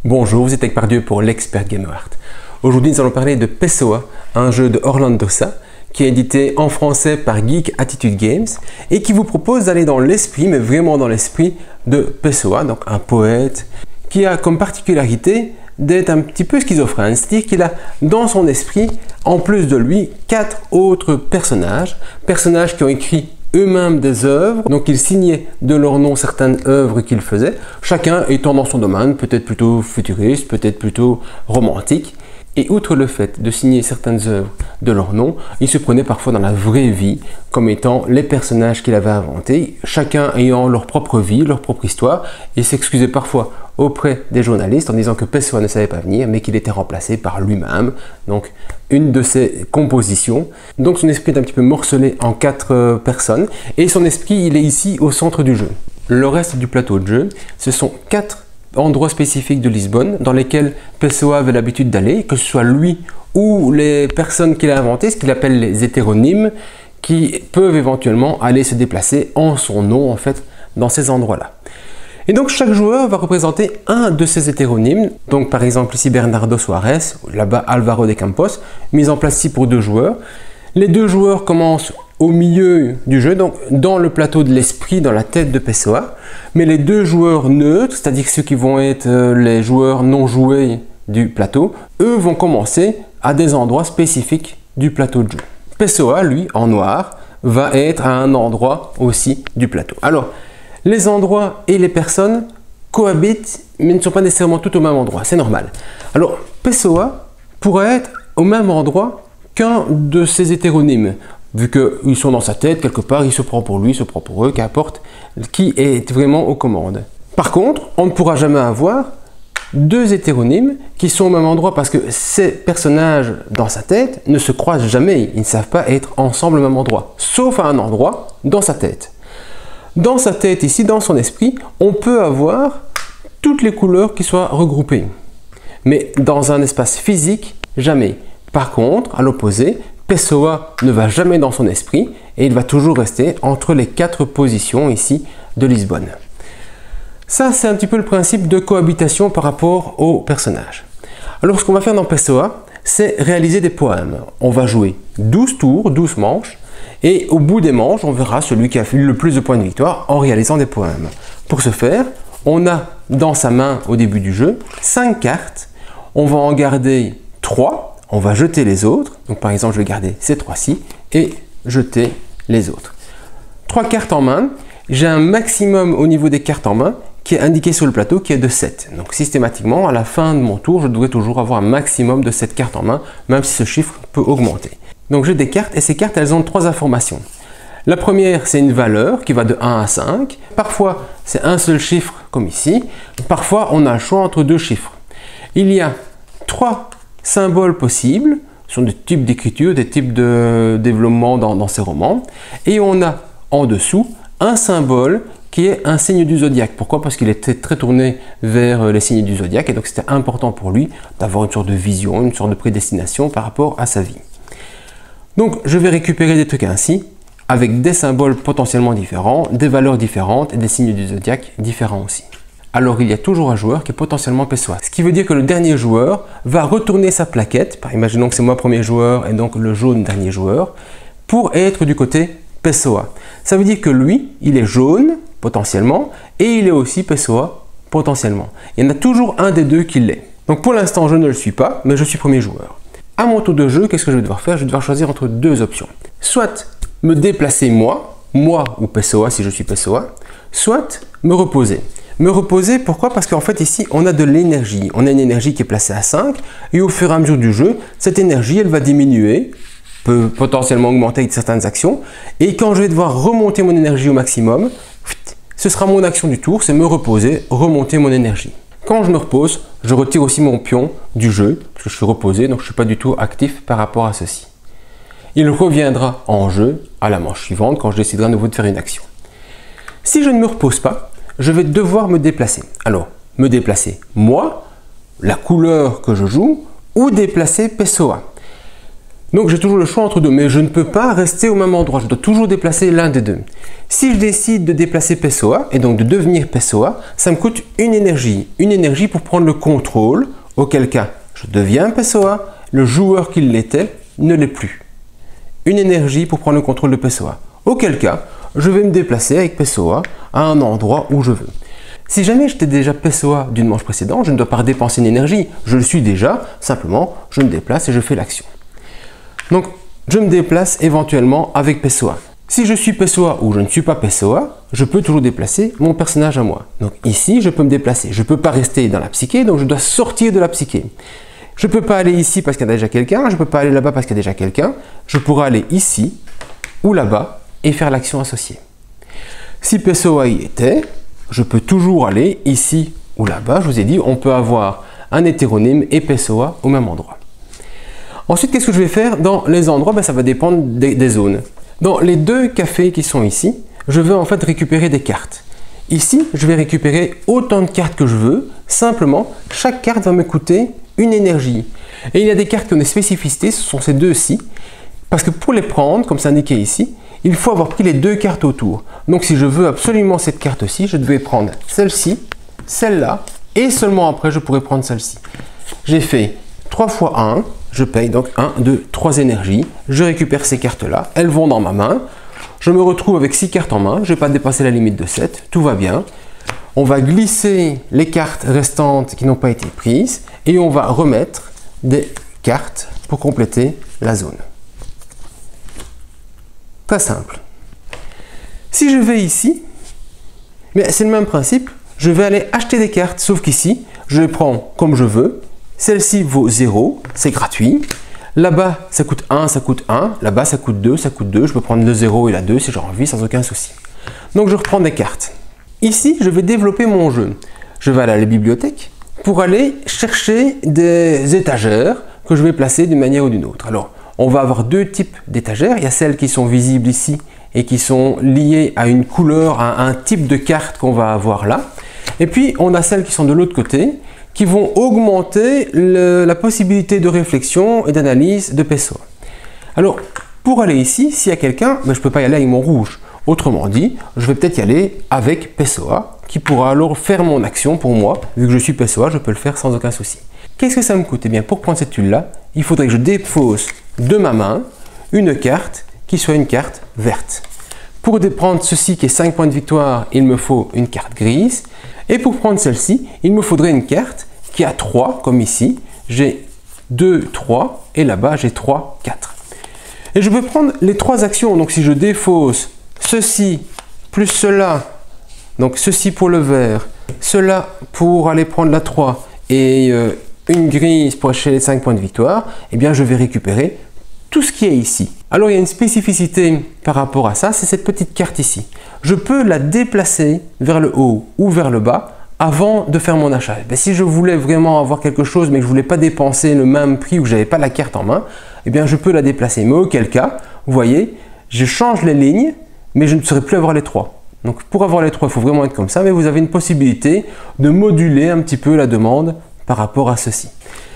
Bonjour, vous êtes avec Pardieu pour l'Expert Game Art. Aujourd'hui, nous allons parler de Pessoa, un jeu de Orlando Sa, qui est édité en français par Geek Attitude Games et qui vous propose d'aller dans l'esprit, mais vraiment dans l'esprit de Pessoa, donc un poète qui a comme particularité d'être un petit peu schizophrène, c'est-à-dire qu'il a dans son esprit, en plus de lui, 4 autres personnages qui ont écrit eux-mêmes des œuvres, donc ils signaient de leur nom certaines œuvres qu'ils faisaient, chacun étant dans son domaine, peut-être plutôt futuriste, peut-être plutôt romantique. Et outre le fait de signer certaines œuvres de leur nom, ils se prenaient parfois dans la vraie vie comme étant les personnages qu'il avait inventés, chacun ayant leur propre vie, leur propre histoire, et s'excusaient parfois auprès des journalistes en disant que Pessoa ne savait pas venir, mais qu'il était remplacé par lui-même, donc une de ses compositions. Donc son esprit est un petit peu morcelé en 4 personnes, et son esprit il est ici au centre du jeu. Le reste du plateau de jeu, ce sont 4 endroits spécifiques de Lisbonne dans lesquels Pessoa avait l'habitude d'aller, que ce soit lui ou les personnes qu'il a inventées, ce qu'il appelle les hétéronymes, qui peuvent éventuellement aller se déplacer en son nom en fait dans ces endroits-là. Et donc chaque joueur va représenter un de ces hétéronymes, donc par exemple ici Bernardo Soares, là-bas Alvaro de Campos, mise en place ici pour 2 joueurs. Les 2 joueurs commencent au milieu du jeu, donc dans le plateau de l'esprit, dans la tête de Pessoa, mais les 2 joueurs neutres, c'est-à-dire ceux qui vont être les joueurs non joués du plateau, eux vont commencer à des endroits spécifiques du plateau de jeu. Pessoa, lui, en noir, va être à un endroit aussi du plateau. Alors, les endroits et les personnes cohabitent, mais ne sont pas nécessairement tous au même endroit, c'est normal. Alors, Pessoa pourrait être au même endroit qu'un de ces hétéronymes, vu qu'ils sont dans sa tête, quelque part, il se prend pour lui, il se prend pour eux, qu'importe qui est vraiment aux commandes. Par contre, on ne pourra jamais avoir 2 hétéronymes qui sont au même endroit parce que ces personnages dans sa tête ne se croisent jamais, ils ne savent pas être ensemble au même endroit, sauf à un endroit dans sa tête. Dans sa tête, ici, dans son esprit, on peut avoir toutes les couleurs qui soient regroupées. Mais dans un espace physique, jamais. Par contre, à l'opposé, Pessoa ne va jamais dans son esprit et il va toujours rester entre les 4 positions ici de Lisbonne. Ça, c'est un petit peu le principe de cohabitation par rapport aux personnages. Alors, ce qu'on va faire dans Pessoa, c'est réaliser des poèmes. On va jouer 12 tours, 12 manches, et au bout des manches, on verra celui qui a eu le plus de points de victoire en réalisant des poèmes. Pour ce faire, on a dans sa main au début du jeu 5 cartes. On va en garder 3. On va jeter les autres. Donc par exemple, je vais garder ces 3-ci et jeter les autres. 3 cartes en main. J'ai un maximum au niveau des cartes en main qui est indiqué sur le plateau qui est de 7. Donc systématiquement, à la fin de mon tour, je devrais toujours avoir un maximum de 7 cartes en main, même si ce chiffre peut augmenter. Donc j'ai des cartes et ces cartes, elles ont 3 informations. La première, c'est une valeur qui va de 1 à 5. Parfois, c'est un seul chiffre comme ici. Parfois, on a le choix entre 2 chiffres. Il y a 3 symboles possibles, ce sont des types d'écriture, des types de développement dans ces romans. Et on a en dessous un symbole qui est un signe du zodiaque. Pourquoi? Parce qu'il était très tourné vers les signes du zodiaque et donc c'était important pour lui d'avoir une sorte de vision, une sorte de prédestination par rapport à sa vie. Donc je vais récupérer des trucs ainsi, avec des symboles potentiellement différents, des valeurs différentes et des signes du zodiaque différents aussi. Alors il y a toujours un joueur qui est potentiellement Pessoa. Ce qui veut dire que le dernier joueur va retourner sa plaquette, imaginons que c'est moi premier joueur et donc le jaune dernier joueur, pour être du côté Pessoa. Ça veut dire que lui, il est jaune potentiellement et il est aussi Pessoa potentiellement. Il y en a toujours un des 2 qui l'est. Donc pour l'instant je ne le suis pas, mais je suis premier joueur. À mon tour de jeu, qu'est-ce que je vais devoir faire? Je vais devoir choisir entre 2 options. Soit me déplacer moi ou Pessoa si je suis Pessoa, soit me reposer. Me reposer, pourquoi? Parce qu'en fait ici, on a de l'énergie. On a une énergie qui est placée à 5 et au fur et à mesure du jeu, cette énergie, elle va diminuer, peut potentiellement augmenter avec certaines actions. Et quand je vais devoir remonter mon énergie au maximum, ce sera mon action du tour, c'est me reposer, remonter mon énergie. Quand je me repose, je retire aussi mon pion du jeu, parce que je suis reposé, donc je ne suis pas du tout actif par rapport à ceci. Il reviendra en jeu à la manche suivante quand je déciderai à nouveau de faire une action. Si je ne me repose pas, je vais devoir me déplacer. Alors, me déplacer moi, la couleur que je joue, ou déplacer Pessoa. Donc j'ai toujours le choix entre deux, mais je ne peux pas rester au même endroit, je dois toujours déplacer l'un des deux. Si je décide de déplacer Pessoa, et donc de devenir Pessoa, ça me coûte une énergie pour prendre le contrôle, auquel cas je deviens Pessoa, le joueur qui l'était ne l'est plus. Une énergie pour prendre le contrôle de Pessoa, auquel cas je vais me déplacer avec Pessoa à un endroit où je veux. Si jamais j'étais déjà Pessoa d'une manche précédente, je ne dois pas dépenser une énergie, je le suis déjà, simplement je me déplace et je fais l'action. Donc, je me déplace éventuellement avec Pessoa. Si je suis Pessoa ou je ne suis pas Pessoa, je peux toujours déplacer mon personnage à moi. Donc ici, je peux me déplacer. Je ne peux pas rester dans la psyché, donc je dois sortir de la psyché. Je ne peux pas aller ici parce qu'il y a déjà quelqu'un, je ne peux pas aller là-bas parce qu'il y a déjà quelqu'un. Je pourrais aller ici ou là-bas et faire l'action associée. Si Pessoa y était, je peux toujours aller ici ou là-bas. Je vous ai dit, on peut avoir un hétéronyme et Pessoa au même endroit. Ensuite, qu'est-ce que je vais faire dans les endroits? Ça va dépendre des zones. Dans les deux cafés qui sont ici, je vais en fait récupérer des cartes. Ici, je vais récupérer autant de cartes que je veux. Simplement, chaque carte va me coûter une énergie. Et il y a des cartes qui ont des spécificités, ce sont ces deux-ci. Parce que pour les prendre, comme c'est indiqué ici, il faut avoir pris les deux cartes autour. Donc si je veux absolument cette carte-ci, je devais prendre celle-ci, celle-là, et seulement après, je pourrais prendre celle-ci. J'ai fait 3 fois 1. Je paye donc 1, 2, 3 énergies, je récupère ces cartes-là, elles vont dans ma main, je me retrouve avec 6 cartes en main, je n'ai pas dépassé la limite de 7, tout va bien. On va glisser les cartes restantes qui n'ont pas été prises et on va remettre des cartes pour compléter la zone. Très simple. Si je vais ici, c'est le même principe, je vais aller acheter des cartes, sauf qu'ici, je les prends comme je veux. Celle-ci vaut 0, c'est gratuit. Là-bas, ça coûte 1, ça coûte 1. Là-bas, ça coûte 2, ça coûte 2. Je peux prendre le 0 et la 2 si j'ai envie, sans aucun souci. Donc, je reprends des cartes. Ici, je vais développer mon jeu. Je vais aller à la bibliothèque pour aller chercher des étagères que je vais placer d'une manière ou d'une autre. Alors, on va avoir deux types d'étagères. Il y a celles qui sont visibles ici et qui sont liées à une couleur, à un type de carte qu'on va avoir là. Et puis, on a celles qui sont de l'autre côté, qui vont augmenter la possibilité de réflexion et d'analyse de Pessoa. Alors, pour aller ici, s'il y a quelqu'un, je ne peux pas y aller avec mon rouge. Autrement dit, je vais peut-être y aller avec Pessoa, qui pourra alors faire mon action pour moi. Vu que je suis Pessoa, je peux le faire sans aucun souci. Qu'est-ce que ça me coûte? Eh bien, pour prendre cette tuile-là, il faudrait que je dépose de ma main une carte qui soit une carte verte. Pour prendre ceci qui est 5 points de victoire, il me faut une carte grise. Et pour prendre celle-ci, il me faudrait une carte qui a 3, comme ici. J'ai 2, 3, et là-bas, j'ai 3, 4. Et je peux prendre les 3 actions. Donc, si je défausse ceci, plus cela, donc ceci pour le vert, cela pour aller prendre la 3, et une grise pour acheter les 5 points de victoire, eh bien, je vais récupérer tout ce qui est ici. Alors, il y a une spécificité par rapport à ça, c'est cette petite carte ici. Je peux la déplacer vers le haut ou vers le bas avant de faire mon achat. Si je voulais vraiment avoir quelque chose mais que je ne voulais pas dépenser le même prix ou que je n'avais pas la carte en main, eh bien je peux la déplacer. Mais auquel cas, vous voyez, je change les lignes mais je ne saurais plus avoir les 3. Donc pour avoir les 3, il faut vraiment être comme ça, mais vous avez une possibilité de moduler un petit peu la demande par rapport à ceci.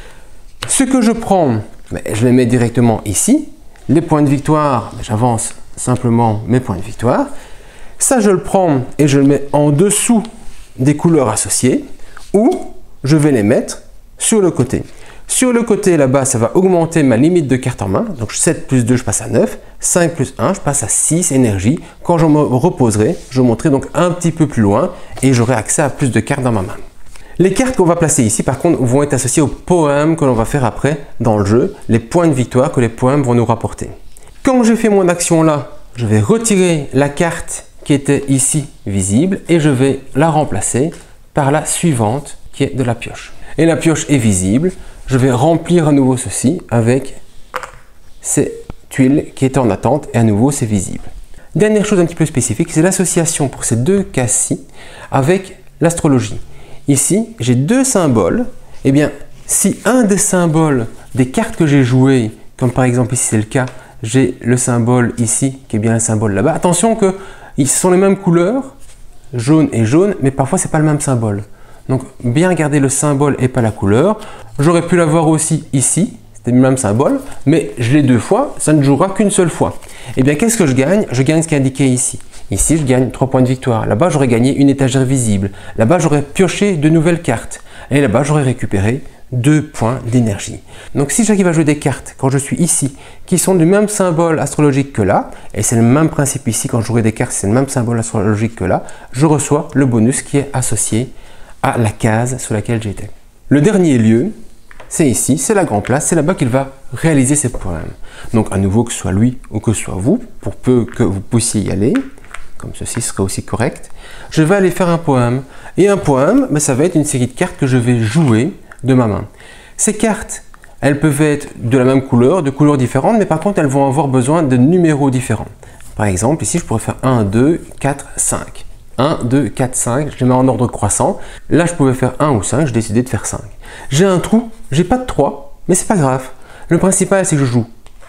Ce que je prends, je les mets directement ici. Les points de victoire, j'avance simplement mes points de victoire. Ça, je le prends et je le mets en dessous des couleurs associées ou je vais les mettre sur le côté. Sur le côté, là-bas, ça va augmenter ma limite de cartes en main. Donc 7 plus 2, je passe à 9. 5 plus 1, je passe à 6 énergie. Quand je me reposerai, je monterai donc un petit peu plus loin et j'aurai accès à plus de cartes dans ma main. Les cartes qu'on va placer ici, par contre, vont être associées aux poèmes que l'on va faire après dans le jeu, les points de victoire que les poèmes vont nous rapporter. Quand j'ai fait mon action là, je vais retirer la carte qui était ici visible et je vais la remplacer par la suivante qui est de la pioche. Et la pioche est visible, je vais remplir à nouveau ceci avec ces tuiles qui étaient en attente et à nouveau c'est visible. Dernière chose un petit peu spécifique, c'est l'association pour ces deux cas-ci avec l'astrologie. Ici, j'ai deux symboles. Eh bien, si un des symboles des cartes que j'ai jouées, comme par exemple ici c'est le cas, j'ai le symbole ici qui est bien le symbole là-bas. Attention que ils sont les mêmes couleurs, jaune et jaune, mais parfois c'est pas le même symbole. Donc bien garder le symbole et pas la couleur. J'aurais pu l'avoir aussi ici, du même symbole, mais je l'ai 2 fois, ça ne jouera qu'une seule fois. Et bien qu'est-ce que je gagne? Je gagne ce qui est indiqué ici. Ici, je gagne 3 points de victoire. Là-bas, j'aurais gagné une étagère visible. Là-bas, j'aurais pioché de nouvelles cartes. Et là-bas, j'aurais récupéré 2 points d'énergie. Donc si j'arrive à jouer des cartes quand je suis ici, qui sont du même symbole astrologique que là, et c'est le même principe ici quand je jouerai des cartes, c'est le même symbole astrologique que là, je reçois le bonus qui est associé à la case sur laquelle j'étais. Le dernier lieu, c'est ici, c'est la grande place, c'est là-bas qu'il va réaliser ses poèmes. Donc à nouveau, que ce soit lui ou que ce soit vous, pour peu que vous puissiez y aller, comme ceci serait aussi correct, je vais aller faire un poème. Et un poème, ça va être une série de cartes que je vais jouer de ma main. Ces cartes, elles peuvent être de la même couleur, de couleurs différentes, mais par contre, elles vont avoir besoin de numéros différents. Par exemple, ici, je pourrais faire 1, 2, 4, 5. 1, 2, 4, 5, je les mets en ordre croissant. Là, je pouvais faire 1 ou 5, j'ai décidé de faire 5. J'ai un trou, j'ai pas de 3, mais c'est pas grave. Le principal, c'est que je joue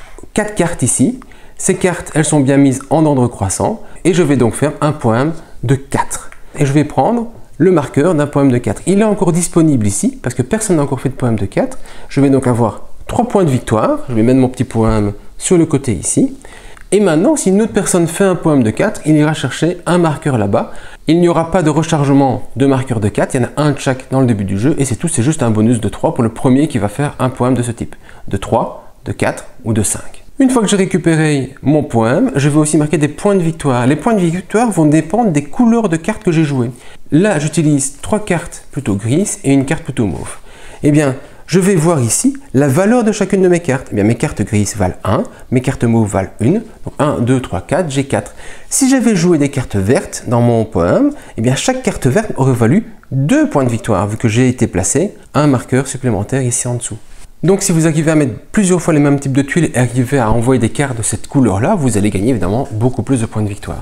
4 cartes ici. Ces cartes, elles sont bien mises en ordre croissant. Et je vais donc faire un poème de 4. Et je vais prendre le marqueur d'un poème de 4. Il est encore disponible ici, parce que personne n'a encore fait de poème de 4. Je vais donc avoir 3 points de victoire. Je vais mettre mon petit poème sur le côté ici. Et maintenant, si une autre personne fait un poème de 4, il ira chercher un marqueur là-bas. Il n'y aura pas de rechargement de marqueur de 4. Il y en a un de chaque dans le début du jeu. Et c'est tout, c'est juste un bonus de 3 pour le premier qui va faire un poème de ce type. De 3, de 4 ou de 5. Une fois que j'ai récupéré mon poème, je vais aussi marquer des points de victoire. Les points de victoire vont dépendre des couleurs de cartes que j'ai jouées. Là, j'utilise 3 cartes plutôt grises et une carte plutôt mauve. Eh bien, je vais voir ici la valeur de chacune de mes cartes. Eh bien, mes cartes grises valent 1, mes cartes mauves valent 1. Donc 1, 2, 3, 4, j'ai 4. Si j'avais joué des cartes vertes dans mon poème, eh bien, chaque carte verte aurait valu 2 points de victoire, vu que j'ai été placé un marqueur supplémentaire ici en dessous. Donc si vous arrivez à mettre plusieurs fois les mêmes types de tuiles et arrivez à envoyer des cartes de cette couleur-là, vous allez gagner évidemment beaucoup plus de points de victoire.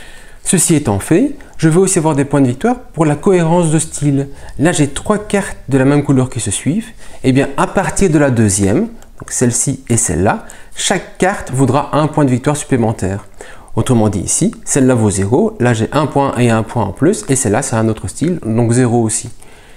Ceci étant fait, je vais aussi avoir des points de victoire pour la cohérence de style. Là, j'ai 3 cartes de la même couleur qui se suivent. Et bien, à partir de la deuxième, donc celle-ci et celle-là, chaque carte vaudra un point de victoire supplémentaire. Autrement dit ici, celle-là vaut 0, là j'ai un point et un point en plus, et celle-là c'est un autre style, donc 0 aussi.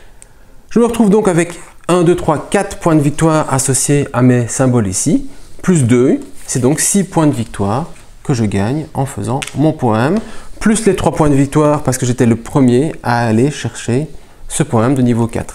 Je me retrouve donc avec 1, 2, 3, 4 points de victoire associés à mes symboles ici, plus 2, c'est donc 6 points de victoire que je gagne en faisant mon poème, plus les 3 points de victoire parce que j'étais le premier à aller chercher ce poème de niveau 4.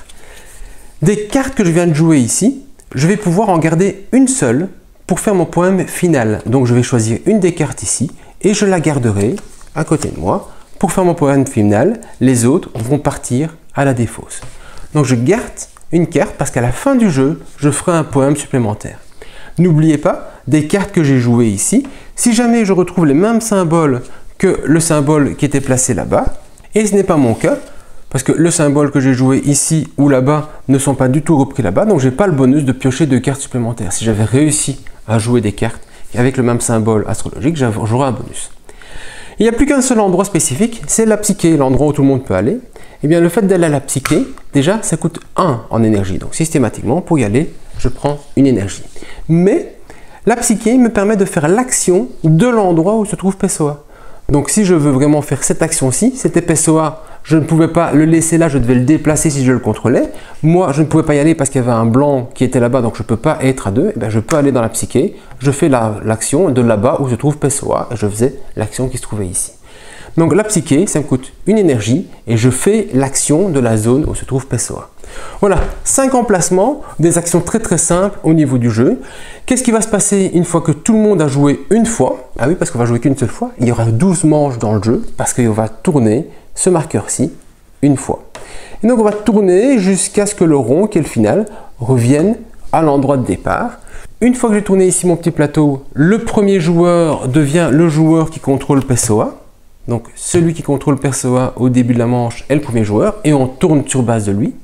Des cartes que je viens de jouer ici, je vais pouvoir en garder une seule pour faire mon poème final. Donc je vais choisir une des cartes ici et je la garderai à côté de moi pour faire mon poème final. Les autres vont partir à la défausse. Donc je garde une carte parce qu'à la fin du jeu, je ferai un poème supplémentaire. N'oubliez pas, des cartes que j'ai jouées ici, si jamais je retrouve les mêmes symboles que le symbole qui était placé là-bas, et ce n'est pas mon cas, parce que le symbole que j'ai joué ici ou là-bas ne sont pas du tout repris là-bas, donc je n'ai pas le bonus de piocher 2 cartes supplémentaires. Si j'avais réussi à jouer des cartes avec le même symbole astrologique, j'aurais un bonus. Il n'y a plus qu'un seul endroit spécifique, c'est la psyché, l'endroit où tout le monde peut aller. Eh bien, le fait d'aller à la psyché, déjà, ça coûte 1 en énergie. Donc, systématiquement, pour y aller, je prends une énergie. Mais la psyché me permet de faire l'action de l'endroit où se trouve Pessoa. Donc, si je veux vraiment faire cette action-ci, c'était Pessoa, je ne pouvais pas le laisser là, je devais le déplacer si je le contrôlais. Moi, je ne pouvais pas y aller parce qu'il y avait un blanc qui était là-bas, donc je ne peux pas être à 2. Eh bien, je peux aller dans la psyché, je fais l'action de là-bas où se trouve Pessoa, et je faisais l'action qui se trouvait ici. Donc la psyché, ça me coûte une énergie et je fais l'action de la zone où se trouve Pessoa. Voilà, 5 emplacements, des actions très très simples au niveau du jeu. Qu'est-ce qui va se passer une fois que tout le monde a joué une fois? Ah oui, parce qu'on va jouer qu'une seule fois. Il y aura 12 manches dans le jeu parce qu'on va tourner ce marqueur-ci une fois. Et donc on va tourner jusqu'à ce que le rond, qui est le final, revienne à l'endroit de départ. Une fois que j'ai tourné ici mon petit plateau, le premier joueur devient le joueur qui contrôle Pessoa. Donc celui qui contrôle Pessoa au début de la manche est le premier joueur et on tourne sur base de lui.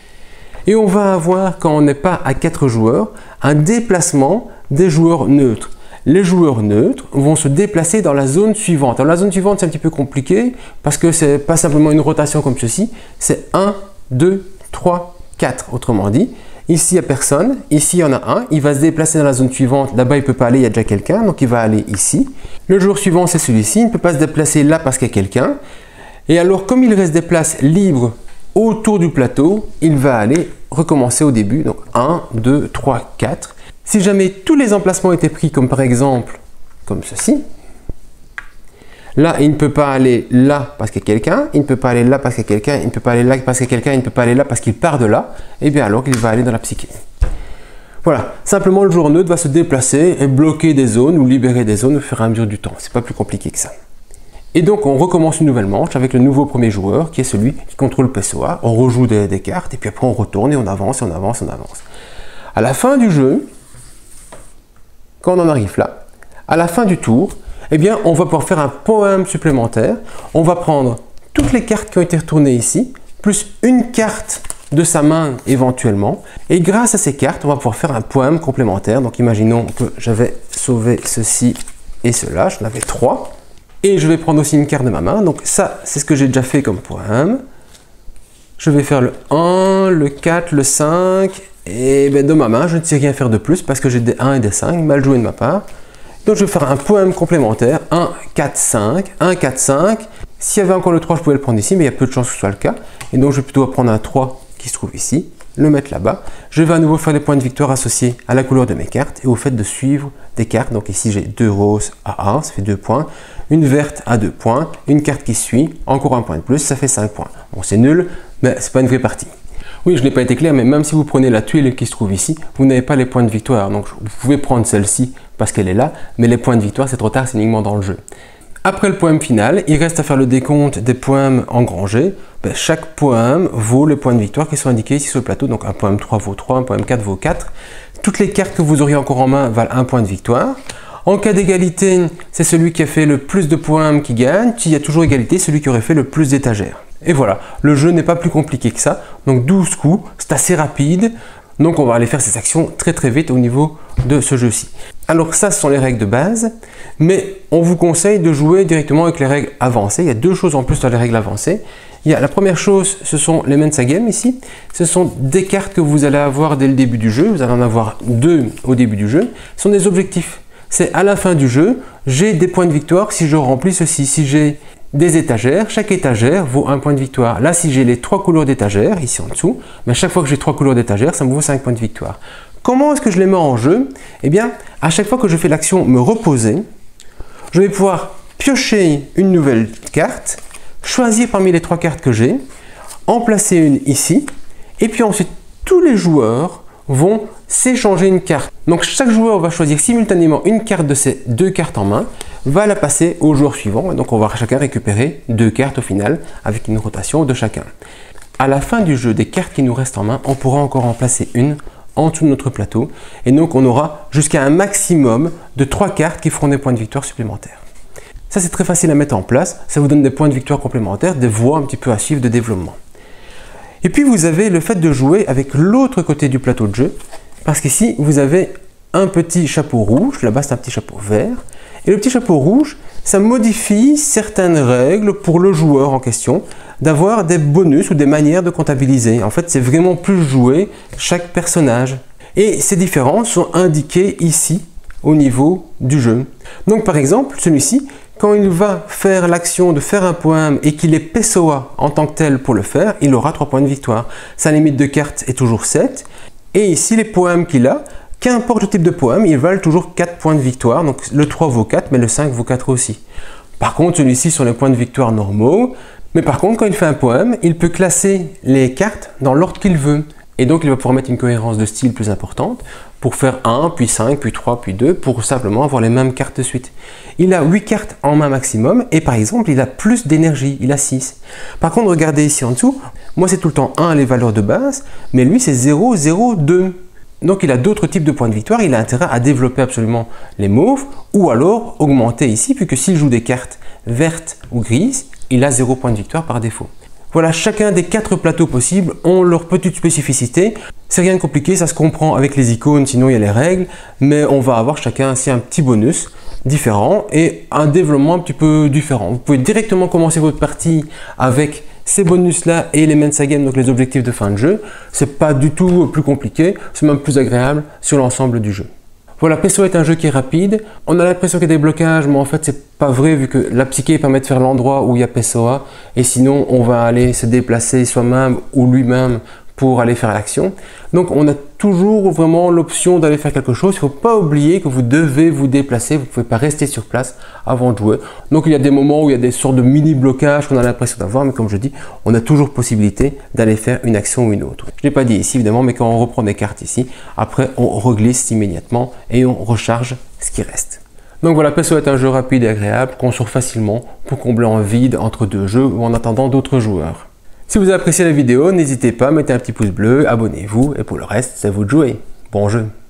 Et on va avoir, quand on n'est pas à 4 joueurs, un déplacement des joueurs neutres. Les joueurs neutres vont se déplacer dans la zone suivante. Alors la zone suivante, c'est un petit peu compliqué parce que ce n'est pas simplement une rotation comme ceci, c'est 1, 2, 3, 4. Autrement dit, ici il n'y a personne, ici il y en a un, il va se déplacer dans la zone suivante, là-bas il ne peut pas aller, il y a déjà quelqu'un, donc il va aller ici. Le joueur suivant c'est celui-ci, il ne peut pas se déplacer là parce qu'il y a quelqu'un. Et alors comme il reste des places libres autour du plateau, il va aller recommencer au début, donc 1, 2, 3, 4. Si jamais tous les emplacements étaient pris comme par exemple, comme ceci, là il ne peut pas aller là parce qu'il y a quelqu'un, il ne peut pas aller là parce qu'il y a quelqu'un, il ne peut pas aller là parce qu'il y a quelqu'un, il ne peut pas aller là parce qu'il part de là, et bien alors il va aller dans la psyché. Voilà, simplement le joueur neutre va se déplacer et bloquer des zones ou libérer des zones au fur et à mesure du temps. C'est pas plus compliqué que ça. Et donc on recommence une nouvelle manche avec le nouveau premier joueur qui est celui qui contrôle le PSOA. On rejoue des cartes et puis après on retourne et on avance, et on avance, et on avance. À la fin du jeu, quand on en arrive là, à la fin du tour, eh bien on va pouvoir faire un poème supplémentaire. On va prendre toutes les cartes qui ont été retournées ici, plus une carte de sa main éventuellement. Et grâce à ces cartes, on va pouvoir faire un poème complémentaire. Donc imaginons que j'avais sauvé ceci et cela, j'en avais 3. Et je vais prendre aussi une carte de ma main. Donc ça, c'est ce que j'ai déjà fait comme poème. Je vais faire le 1, le 4, le 5. Et bien de ma main, je ne sais rien faire de plus parce que j'ai des 1 et des 5. Mal joué de ma part. Donc je vais faire un poème complémentaire. 1, 4, 5. 1, 4, 5. S'il y avait encore le 3, je pouvais le prendre ici, mais il y a peu de chances que ce soit le cas. Et donc je vais plutôt prendre un 3 qui se trouve ici, le mettre là-bas. Je vais à nouveau faire des points de victoire associés à la couleur de mes cartes et au fait de suivre des cartes. Donc ici j'ai 2 roses à 1, ça fait 2 points. Une verte à 2 points, une carte qui suit, encore un point de plus, ça fait 5 points. Bon, c'est nul, mais c'est pas une vraie partie. Oui, je n'ai pas été clair, mais même si vous prenez la tuile qui se trouve ici, vous n'avez pas les points de victoire. Donc vous pouvez prendre celle-ci parce qu'elle est là, mais les points de victoire, c'est trop tard, c'est uniquement dans le jeu. Après le poème final, il reste à faire le décompte des poèmes engrangés. Chaque poème vaut les points de victoire qui sont indiqués ici sur le plateau. Donc un poème 3 vaut 3, un poème 4 vaut 4. Toutes les cartes que vous auriez encore en main valent un point de victoire. En cas d'égalité, c'est celui qui a fait le plus de poèmes qui gagne. S'il y a toujours égalité, celui qui aurait fait le plus d'étagères. Et voilà, le jeu n'est pas plus compliqué que ça. Donc 12 coups, c'est assez rapide. Donc on va aller faire ces actions très très vite au niveau de ce jeu-ci. Alors ça, ce sont les règles de base, mais on vous conseille de jouer directement avec les règles avancées. Il y a 2 choses en plus dans les règles avancées. Il y a la première chose, ce sont les Mensa Games ici. Ce sont des cartes que vous allez avoir dès le début du jeu. Vous allez en avoir 2 au début du jeu. Ce sont des objectifs. C'est à la fin du jeu, j'ai des points de victoire si je remplis ceci. Si j'ai des étagères, chaque étagère vaut un point de victoire. Là, si j'ai les 3 couleurs d'étagères, ici en dessous, mais chaque fois que j'ai 3 couleurs d'étagères, ça me vaut 5 points de victoire. Comment est-ce que je les mets en jeu? Eh bien, à chaque fois que je fais l'action me reposer, je vais pouvoir piocher une nouvelle carte, choisir parmi les 3 cartes que j'ai, en placer une ici, et puis ensuite tous les joueurs vont s'échanger une carte. Donc chaque joueur va choisir simultanément une carte de ces 2 cartes en main, va la passer au joueur suivant, et donc on va chacun récupérer 2 cartes au final, avec une rotation de chacun. À la fin du jeu, des cartes qui nous restent en main, on pourra encore en placer une en dessous de notre plateau, et donc on aura jusqu'à un maximum de 3 cartes qui feront des points de victoire supplémentaires. Ça, c'est très facile à mettre en place, ça vous donne des points de victoire complémentaires, des voies un petit peu à suivre de développement. Et puis vous avez le fait de jouer avec l'autre côté du plateau de jeu, parce qu'ici vous avez un petit chapeau rouge, là-bas c'est un petit chapeau vert, et le petit chapeau rouge, ça modifie certaines règles pour le joueur en question, d'avoir des bonus ou des manières de comptabiliser. En fait, c'est vraiment plus jouer chaque personnage. Et ces différences sont indiquées ici, au niveau du jeu. Donc par exemple, celui-ci, quand il va faire l'action de faire un poème et qu'il est PSOA en tant que tel pour le faire, il aura 3 points de victoire. Sa limite de cartes est toujours 7. Et ici, les poèmes qu'il a, qu'importe le type de poème, ils valent toujours 4 points de victoire. Donc le 3 vaut 4, mais le 5 vaut 4 aussi. Par contre, celui-ci sont les points de victoire normaux. Mais par contre, quand il fait un poème, il peut classer les cartes dans l'ordre qu'il veut. Et donc, il va pouvoir mettre une cohérence de style plus importante pour faire 1, puis 5, puis 3, puis 2, pour simplement avoir les mêmes cartes de suite. Il a 8 cartes en main maximum, et par exemple, il a plus d'énergie, il a 6. Par contre, regardez ici en dessous, moi c'est tout le temps 1 les valeurs de base, mais lui c'est 0, 0, 2. Donc il a d'autres types de points de victoire, il a intérêt à développer absolument les mauves, ou alors augmenter ici, puisque s'il joue des cartes vertes ou grises, il a 0 point de victoire par défaut. Voilà, chacun des 4 plateaux possibles ont leur petite spécificité. C'est rien de compliqué, ça se comprend avec les icônes, sinon il y a les règles, mais on va avoir chacun ainsi un petit bonus différent et un développement un petit peu différent. Vous pouvez directement commencer votre partie avec ces bonus-là et les Mensa Games, donc les objectifs de fin de jeu. C'est pas du tout plus compliqué, c'est même plus agréable sur l'ensemble du jeu. Voilà, PSOA est un jeu qui est rapide. On a l'impression qu'il y a des blocages, mais en fait, c'est pas vrai vu que la psyché permet de faire l'endroit où il y a PSOA. Et sinon, on va aller se déplacer soi-même ou lui-même pour aller faire l'action. Donc on a toujours vraiment l'option d'aller faire quelque chose. Il ne faut pas oublier que vous devez vous déplacer, vous ne pouvez pas rester sur place avant de jouer. Donc il y a des moments où il y a des sortes de mini blocages qu'on a l'impression d'avoir, mais comme je dis, on a toujours possibilité d'aller faire une action ou une autre. Je ne l'ai pas dit ici évidemment, mais quand on reprend des cartes ici, après on reglisse immédiatement et on recharge ce qui reste. Donc voilà, PESOA est un jeu rapide et agréable qu'on sort facilement pour combler un vide entre deux jeux ou en attendant d'autres joueurs. Si vous avez apprécié la vidéo, n'hésitez pas à mettre un petit pouce bleu, abonnez-vous et pour le reste, c'est à vous de jouer. Bon jeu!